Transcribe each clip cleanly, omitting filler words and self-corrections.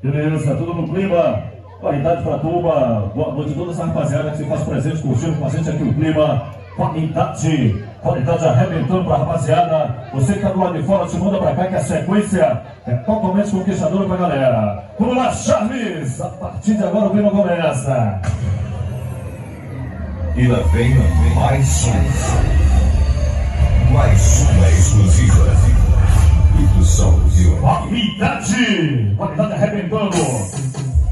Beleza, tudo no clima. Qualidade pra turma. Boa noite a toda essa rapaziada que se faz presente, curtindo com a gente aqui o clima. Qualidade arrebentando pra rapaziada. Você que tá do lado de fora, se manda pra cá que a sequência é totalmente conquistadora pra galera. Vamos lá, Charles! A partir de agora o clima começa. E lá vem mais uma exclusiva. E do São Brasil. Qualidade arrebentando.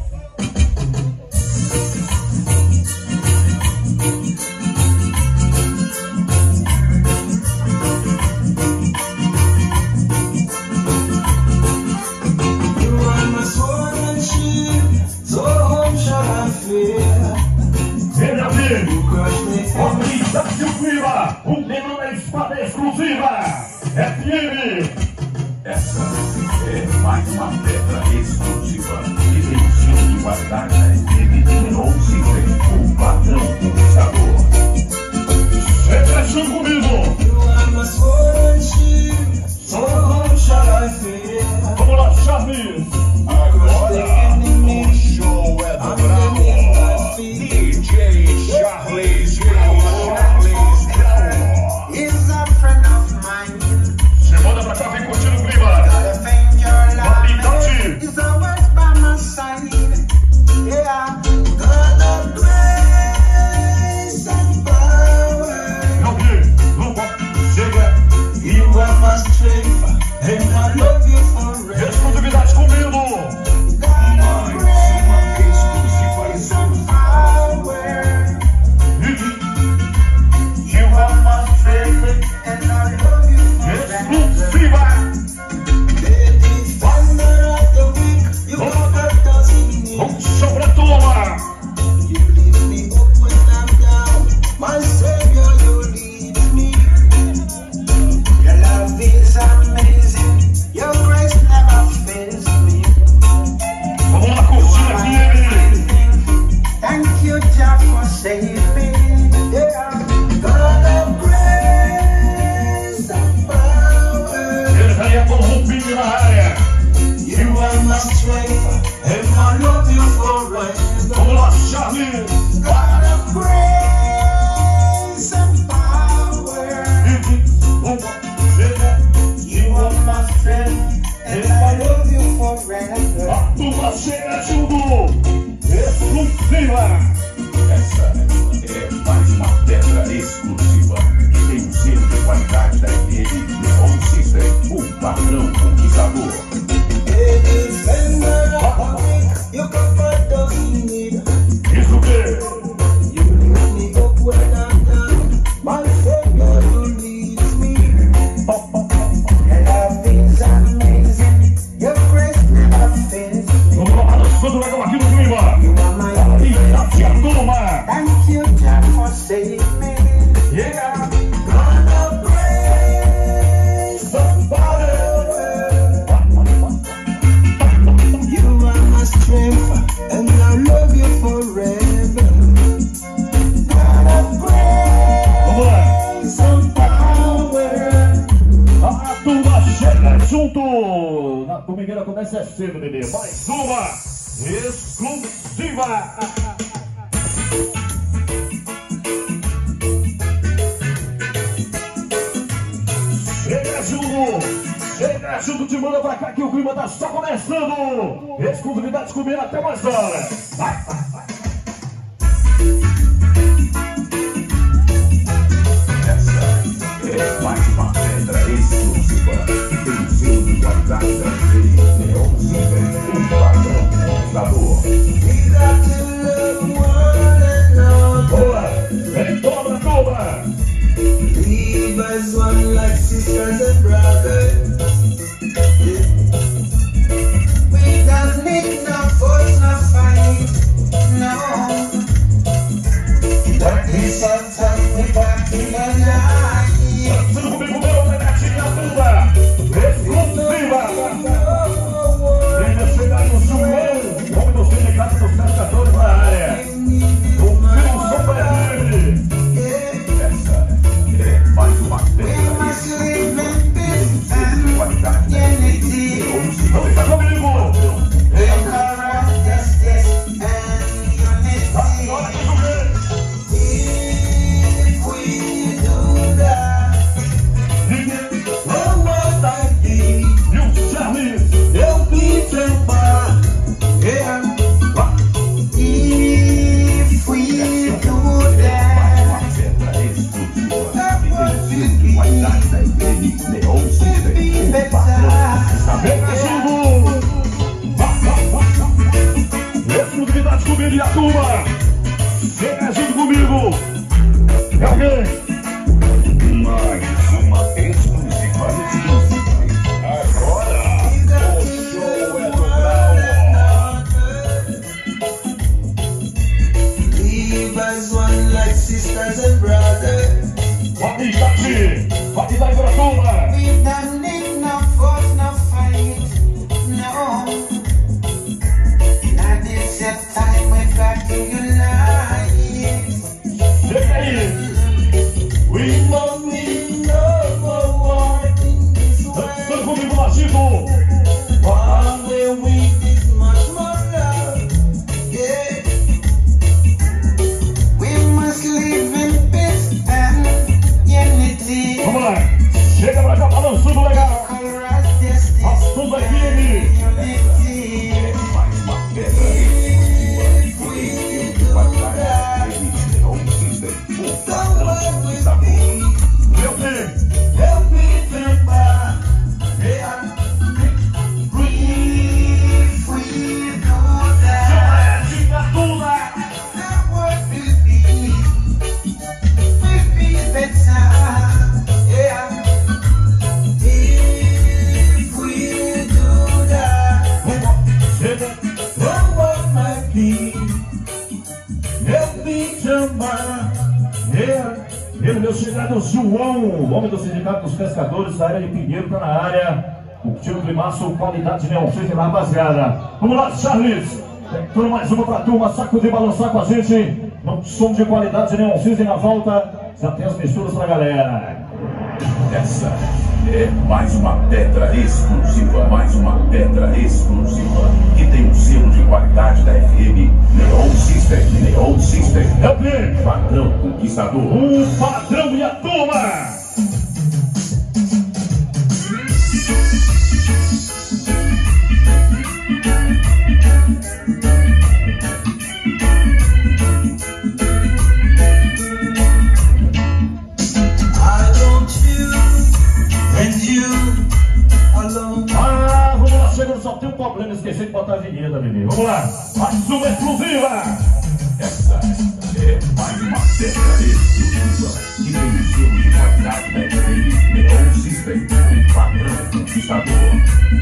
Qualidade o clima, o negro da espada exclusiva, FM. Essa é mais uma pedra exclusiva e tem selo de qualidade da FM, ou seja, o padrão conquistador. Chega junto comigo. Vamos lá, Charles. Agora o show é do Bravo. DJ Charles. Se manda pra cá, vem curtindo o clima. Exclusividade comigo. Vamos sobrar a turma. Vamos lá, curtir aqui. Thank you, Jah, for saving. Yeah, God of grace and power. Ele já ia com o roupinho na área. You are my strength, and I love you forever. Vamos lá, Charles. God of grace and power. You are my strength, and I love you forever. A turma chega junto. Exclusiva. Essa é mais uma pedra exclusiva e tem um selo de qualidade da FM, ou seja, o padrão conquistador. You comfort those in need. Isso mesmo. You lift me up when I'm down. My Savior, you lead me. Your love is amazing. Your grace never fails me. Vamos lá, balançando o legal aqui no clima. You are my Qualidade a turma. Thank you, Jah, for saving me. Yeah. God of grace and power. You are my strength, and I love you forever. God of Vamos lá. grace and power. A turma chega junto. Na domingueira começa cedo, bebê. Mais uma exclusiva. Chega junto, te manda pra cá que o clima tá só começando. Exclusividade comigo até mais hora. Vai. Essa é mais uma pedra exclusiva e tem um selo de qualidade da FM, ou seja, o padrão conquistador. We got to love one another. Boa. Vem, toma. Live as one like sisters and brothers. We don't need no force, no fight, no. But this sometimes we back in the night. Tudo comigo, meu, pedacinho da turma. Exclusiva. Meu chegado João, homem do Sindicato dos Pescadores da área de Pinheiro, está na área. O tiro de maço, qualidade Neon System na rapaziada. Vamos lá, Charles. Entrou mais uma pra turma, saco de balançar com a gente. Não som de qualidade Neon System na volta. Já tem as misturas pra galera. Essa é mais uma pedra exclusiva, que tem um selo de qualidade da FM Neon System, padrão conquistador. O padrão e a turma. Só tem um problema, esqueci de botar a vinheta, bebê. Vamos lá, mais uma exclusiva. Essa é mais uma pedra exclusiva que tem um selo de qualidade da FM Neon System, padrão conquistador.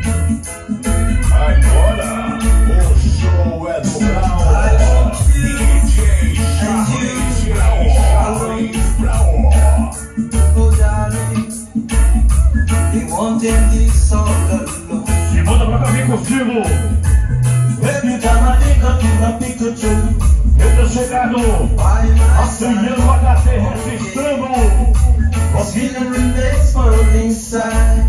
Agora, o show é do Brau. DJ Charles Brau. Oh darling, they wanted this all alone. Se manda pra cá, vem contigo. Every time I think of you, I think of you. Eu tô chegando, apanhando HT, registrando. Feeling remains for inside.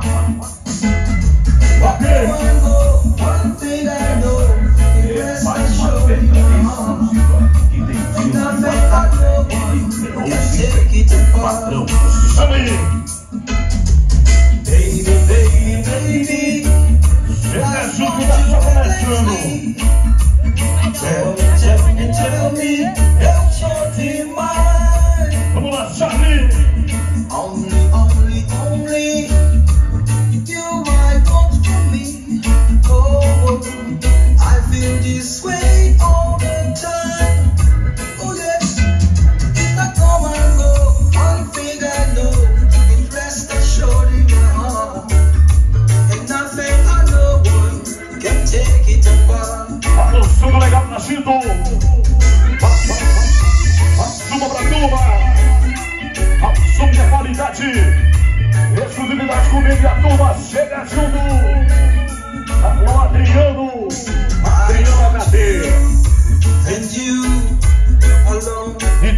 Ok. One thing I know, it rests Mais uma assured in pedra my heart. exclusiva que tem um selo de qualidade da FM Neon System, padrão conquistador. Chama aí. Baby, baby, baby. Chega junto, já tá começando. Tell me, don't you be mine? Vamos lá, Charlie. Only you might want for me. Oh, I feel this way all the time. Oh yes, if I come and go, one thing I know, it rests assured in my heart, and nothing I know one can take it apart. Balançando legal, nascido. Suma pra turma. Som de qualidade. Exclusividade comigo e a turma. Chega junto. Alô, Adriano. Adriano HD. And you alone,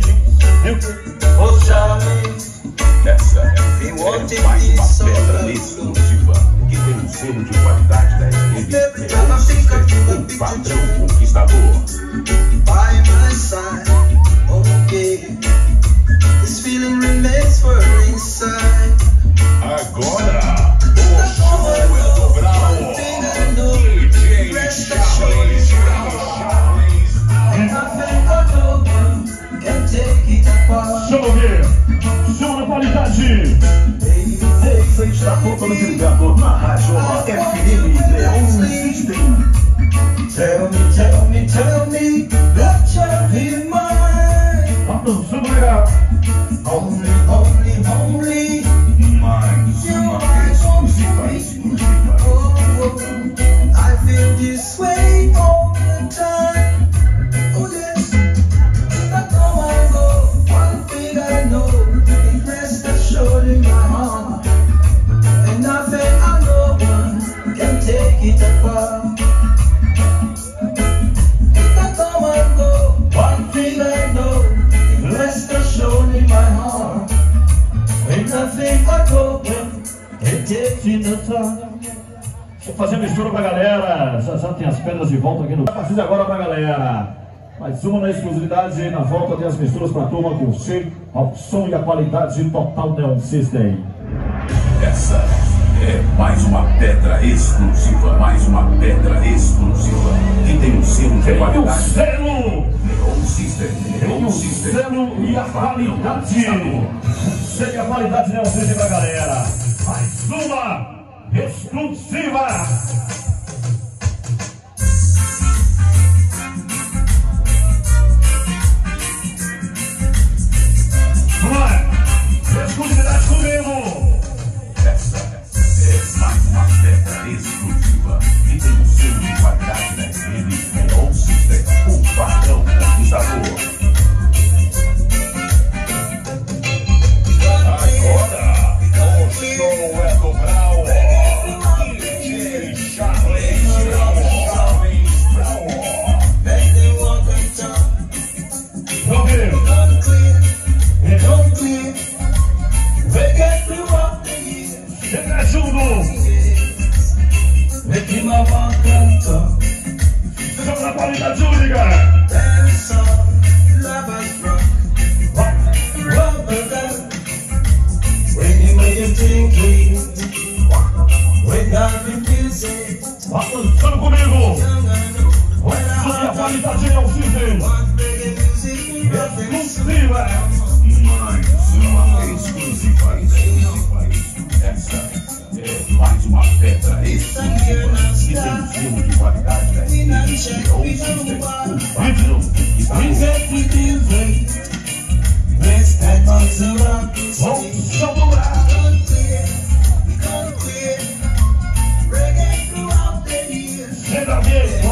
oh Charlie, Essa é mais uma pedra exclusiva que tem um selo de qualidade da FM Neon System, padrão conquistador. by my side. Okay, this feeling remains for inside. Agora, o show é do Brau. DJ Charles Brau. Nothing but no one can take it apart. Chama aqui. Chama na qualidade. Você está totalmente ligado na rádio FM Neon System. Tell me that you'll be mine. Balançando legal. Only Mais uma exclusiva. oh, I feel this way all the time. Oh yes, if I come and go, one thing I know, it rests assured in my heart, and nothing I know one can take it apart. If I come and go, one thing I know, it rests assured in my heart, and nothing I know one can take it apart. Deixa eu fazer mistura pra galera. Já tem as pedras de volta aqui no. A partir de agora pra galera. Mais uma na exclusividade. Na volta tem as misturas pra turma curtir. Ao som e a qualidade total Neon System. Essa é mais uma pedra exclusiva, que tem um selo de Tem o qualidade. selo. Neon O System, selo e a qualidade. O selo e a qualidade Neon System pra galera. Mais uma exclusiva. Vamos lá. Exclusividade comigo. Essa é mais uma pedra exclusiva que tem um selo de qualidade da FM Neon System, o padrão conquistador. comigo. Olha a qualidade é o Cisne. Exclusiva. Essa é mais uma pedra exclusiva que tem um selo de qualidade da FM ou System, o padrão que está Chega mesmo.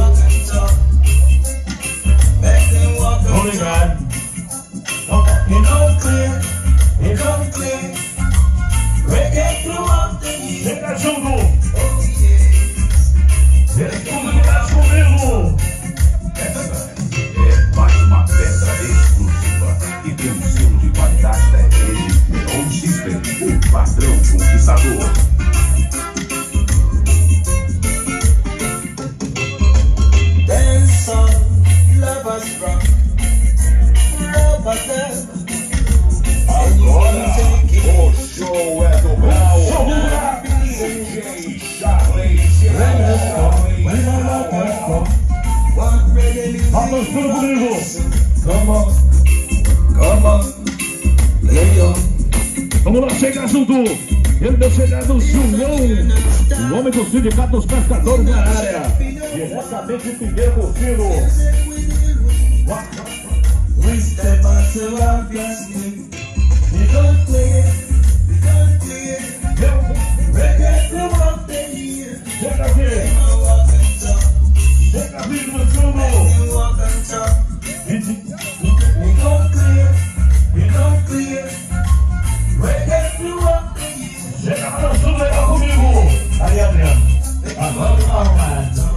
Obrigado. Chega junto. Exclusividade comigo. Essa é mais uma pedra exclusiva que tem um selo de qualidade da FM ou System, o padrão conquistador. Dance on, lovers rock, lovers dance. Agora, o show é do Brau. DJ Charles. What reggae music? Vamos tudo comigo. Come on, lay on. Vamos lá, chega junto. Ele deu chegada no João, o homem do Sindicato dos Pescadores na área. Diretamente de Pinheiro Curtido. We step until our blessing. We don't clear. Reggae throughout the year. Chega aqui. Walk and talk. Chega aqui no João. You walk and talk. We don't clear. Reggae throughout the year. Chega dançando legal comigo. Aí, Adriano. Agora vamos arrumar.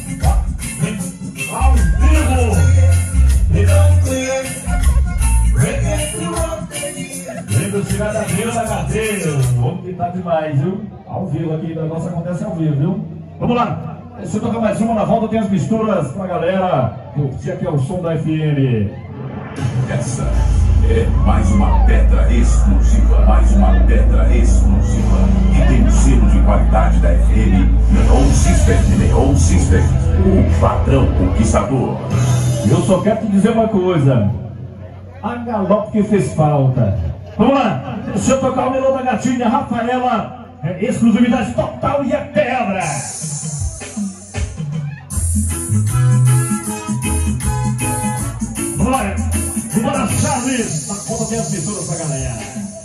Ao vivo. We don't clear. Reggae throughout the year. Vem do Cidade Adriano da cadeia. O homem que tá demais, viu? Ao vivo aqui, o negócio acontece ao vivo, viu? Vamos lá. Deixa eu tocar mais uma, na volta tem as misturas pra galera curtir aqui o som da FM. Essa é mais uma pedra exclusiva, que tem um selo de qualidade da FM ou System, o padrão conquistador. Eu só quero te dizer uma coisa. A galope que fez falta. Vamos lá. Deixa eu tocar o melô da gatinha Rafaela. É exclusividade total e é pedra. Vamos lá. Bora, Charles. Na conta tem as misturas pra galera.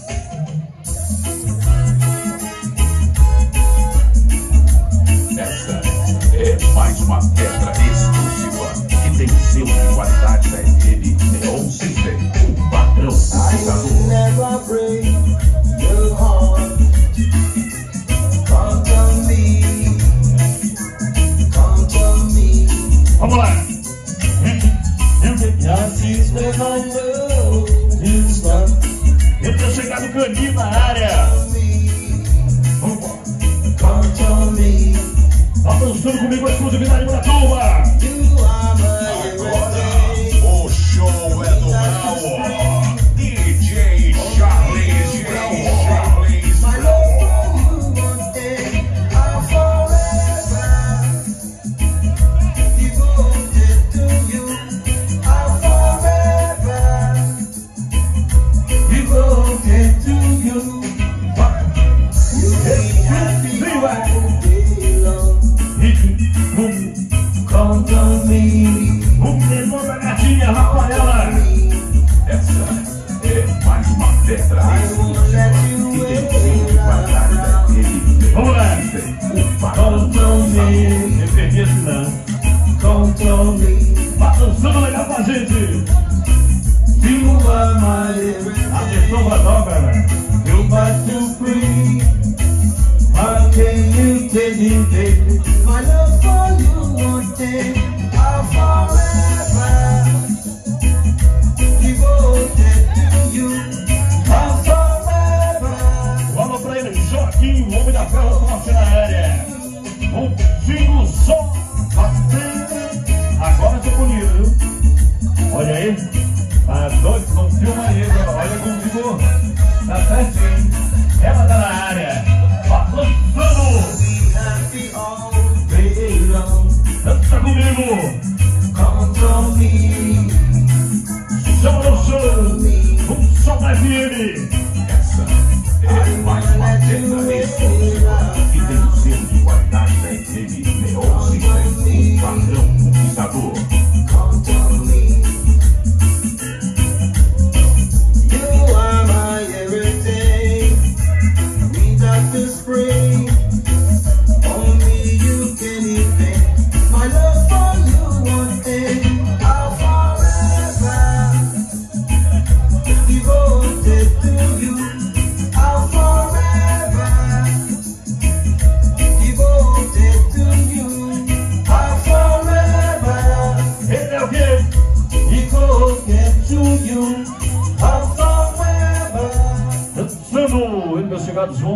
Essa é mais uma pedra exclusiva que tem selo de qualidade da FM ou System, o padrão I conquistador. will never break your heart. Count on me. Vamos lá. Nazis never know you stop Eu tô chegando no caninho na área. count on me. Tá dançando comigo a exclusividade pra turma. You are my everything. O show é do Brau. DJ Charles. My love for you one day, I'll forever devoted to you. I'll forever devoted to you. You be happy all day long. Count on me. O melô da gatinha Rafaela. Essa é mais uma pedra I won't let you que tem selo de qualidade da wait. FM Vamos lá. o padrão Count on me. Não perdi esse não. Count on me. Tá dançando legal com a gente. You are my everything. Atenção, Vadó, né? You got to free. How can you take it, baby? My love for you one day, I'll forever devoted to you. I'll forever. Bola pra ele, Joaquim, o homem da ferro forte na área. Contigo só. Agora tô bonito, viu? Olha aí. Tá doido, não filma aí, olha como ficou. Tá certinho. Ela tá na área. Tá lançando. Be happy all day long. I'll forever. Sendo investigados